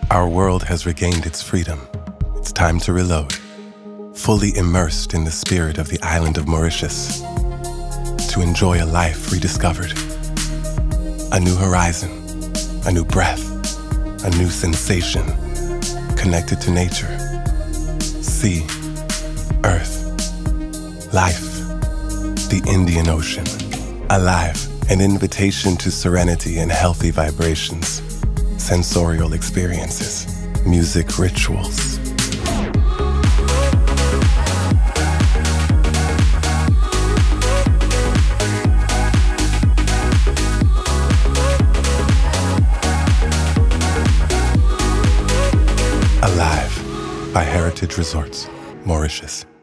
Our world has regained its freedom. It's time to reload. Fully immersed in the spirit of the island of Mauritius. To enjoy a life rediscovered. A new horizon, a new breath, a new sensation. Connected to nature. Sea, earth, life, the Indian Ocean. Alive, an invitation to serenity and healthy vibrations. Sensorial experiences, music rituals. Alive by Heritage Resorts, Mauritius.